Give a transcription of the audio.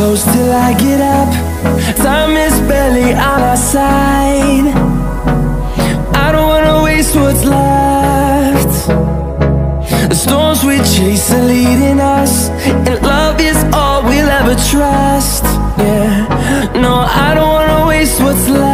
close till I get up. Time is barely on our side. I don't wanna waste what's left. The storms we chase are leading us, and love is all we'll ever trust. Yeah, no, I don't wanna waste what's left.